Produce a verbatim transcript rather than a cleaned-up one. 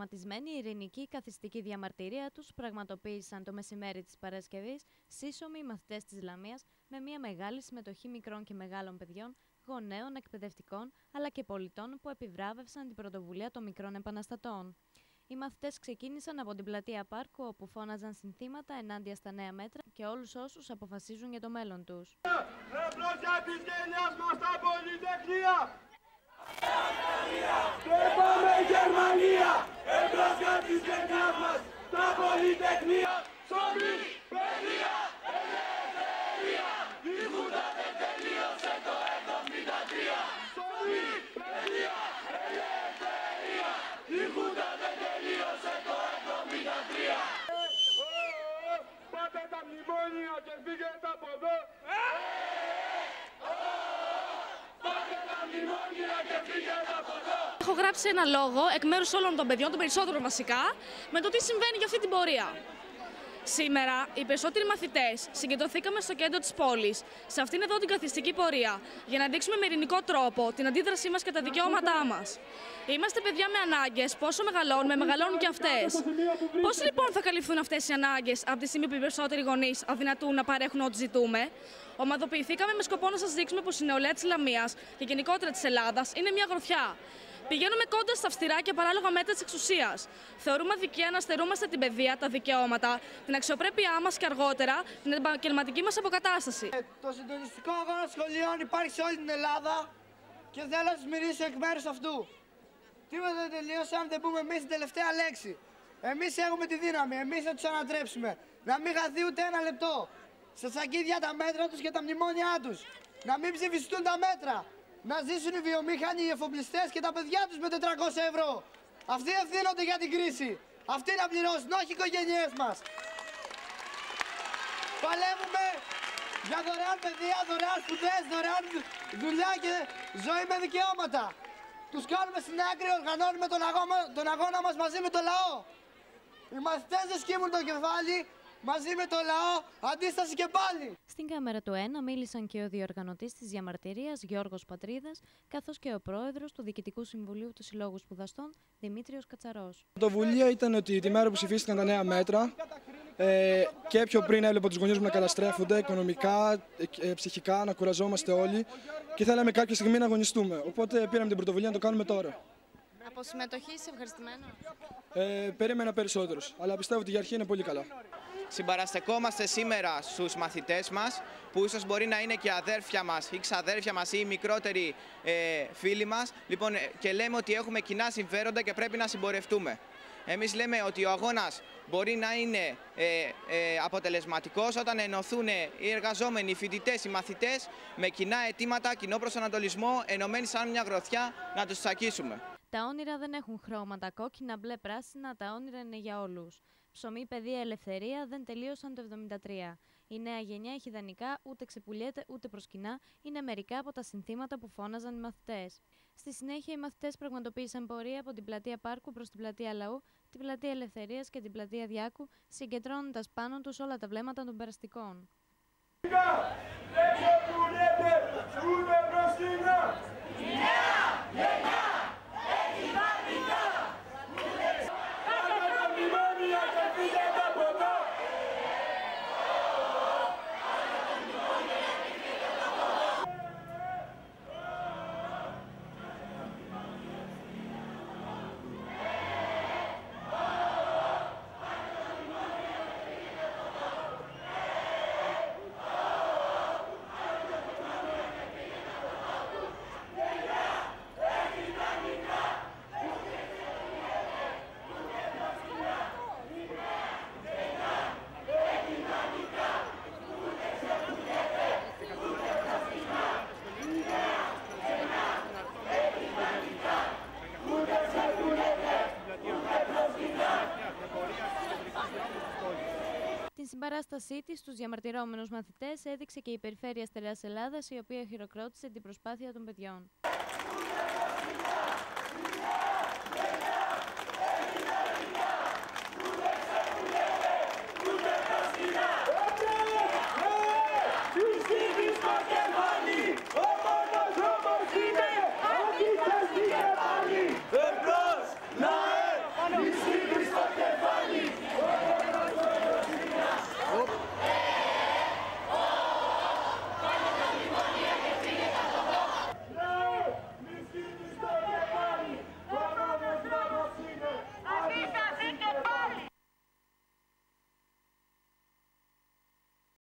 Προγραμματισμένη ειρηνική καθιστική διαμαρτυρία τους πραγματοποίησαν το μεσημέρι της Παρασκευής σύσσωμοι μαθητές της Λαμίας με μια μεγάλη συμμετοχή μικρών και μεγάλων παιδιών, γονέων, εκπαιδευτικών αλλά και πολιτών που επιβράβευσαν την πρωτοβουλία των μικρών επαναστατών. Οι μαθητές ξεκίνησαν από την πλατεία Πάρκου, όπου φώναζαν συνθήματα ενάντια στα νέα μέτρα και όλους όσους αποφασίζουν για το μέλλον τους. Εμπρός για τις γενιάς μας τα πολυτεχνία! Και πάμε Γερμανία! Εμπρός για τις γενιάς μας τα πολυτεχνία! Σώμη, παιδεία, ελευθερία! Η Χούντα δεν τελείωσε το εβδομήντα τρία! Σώμη, παιδεία, ελευθερία! Η Χούντα δεν τελείωσε το εβδομήντα τρία! Πάτε τα μνημόνια και φύγετε από εδώ! Έχω γράψει ένα λόγο εκ μέρους όλων των παιδιών, των περισσότερων βασικά, με το τι συμβαίνει για αυτή την πορεία. Σήμερα, οι περισσότεροι μαθητές συγκεντρωθήκαμε στο κέντρο της πόλης, σε αυτήν εδώ την καθιστική πορεία, για να δείξουμε με ειρηνικό τρόπο την αντίδρασή μας και τα δικαιώματά μας. Είμαστε παιδιά με ανάγκες, πόσο μεγαλώνουμε, μεγαλώνουν και αυτές. Πώς λοιπόν θα καλυφθούν αυτές οι ανάγκες από τη στιγμή που οι περισσότεροι γονείς αδυνατούν να παρέχουν ό,τι ζητούμε? Ομαδοποιηθήκαμε με σκοπό να σας δείξουμε πως η νεολαία της Λαμίας και γενικότερα της Ελλάδας είναι μια γροθιά. Πηγαίνουμε κόντρα στα αυστηρά και παράλογα μέτρα της εξουσίας. Θεωρούμε αδικία να στερούμαστε την παιδεία, τα δικαιώματα, την αξιοπρέπειά μας και αργότερα την επαγγελματική μας αποκατάσταση. Το συντονιστικό αγώνα σχολείων υπάρχει σε όλη την Ελλάδα και θέλω να σας μιλήσω εκ μέρους αυτού. Τίποτα δεν τελείωσε αν δεν πούμε εμείς την τελευταία λέξη. Εμείς έχουμε τη δύναμη, εμείς θα τους ανατρέψουμε. Να μην χαθεί ούτε ένα λεπτό. Στα σακίδια τα μέτρα τους και τα μνημόνια τους. Να μην ψηφιστούν τα μέτρα. Να ζήσουν οι βιομήχανοι, οι εφοπλιστές και τα παιδιά τους με τετρακόσια ευρώ. Αυτοί ευθύνονται για την κρίση. Αυτοί να πληρώσουν, όχι οι οικογένειές μας. Παλεύουμε για δωρεάν παιδεία, δωρεάν σπουδές, δωρεάν δουλειά και ζωή με δικαιώματα. Τους κάνουμε στην άκρη, οργανώνουμε τον αγώνα, τον αγώνα μας μαζί με το λαό. Οι μαθητές δεν σκύμουν το κεφάλι, μαζί με το λαό, αντίσταση και πάλι. Στην κάμερα του ΕΝΑ μίλησαν και ο διοργανωτής της διαμαρτυρίας Γιώργος Πατρίδας, καθώς και ο πρόεδρος του Διοικητικού Συμβουλίου του Συλλόγου Σπουδαστών Δημήτριος Κατσαρός. Η πρωτοβουλία ήταν ότι τη μέρα που ψηφίστηκαν τα νέα μέτρα ε, και πιο πριν έβλεπα τους γονείς μου να καταστρέφονται οικονομικά, ε, ψυχικά, να κουραζόμαστε όλοι και θέλαμε κάποια στιγμή να αγωνιστούμε. Οπότε πήραμε την πρωτοβουλία να το κάνουμε τώρα. Από συμμετοχή είσαι ευχαριστημένο? Ε, περίμενα περισσότερους, αλλά πιστεύω ότι για αρχή είναι πολύ καλά. Συμπαραστεκόμαστε σήμερα στους μαθητές μας, που ίσως μπορεί να είναι και αδέρφια μας ή ξαδέρφια μας ή μικρότεροι ε, φίλοι μας, λοιπόν, και λέμε ότι έχουμε κοινά συμφέροντα και πρέπει να συμπορευτούμε. Εμείς λέμε ότι ο αγώνας μπορεί να είναι ε, ε, αποτελεσματικός όταν ενωθούν οι εργαζόμενοι, οι φοιτητές, οι μαθητές με κοινά αιτήματα, κοινό προσανατολισμό, ενωμένοι σαν μια γροθιά να τους τσακίσουμε. Τα όνειρα δεν έχουν χρώματα, κόκκινα, μπλε, πράσινα, τα όνειρα είναι για όλους. Ψωμί, παιδεία, ελευθερία δεν τελείωσαν το εβδομήντα τρία. Η νέα γενιά έχει ιδανικά, ούτε ξεπουλιέται ούτε προσκυνά, είναι μερικά από τα συνθήματα που φώναζαν οι μαθητές. Στη συνέχεια, οι μαθητές πραγματοποίησαν πορεία από την πλατεία Πάρκου προς την πλατεία Λαού, την πλατεία Ελευθερίας και την πλατεία Διάκου, συγκεντρώνοντας πάνω τους όλα τα βλέμματα των περαστικών. Δεν ξεπουλιέται ούτε προσκυνά! Η νέα γενιά έχει ιδανικά! Πάτε τα μνημόνια και φύγετε από εδώ! Την συμπαράστασή της στους διαμαρτυρόμενους μαθητές έδειξε και η Περιφέρεια Στερεάς Ελλάδας, η οποία χειροκρότησε την προσπάθεια των παιδιών.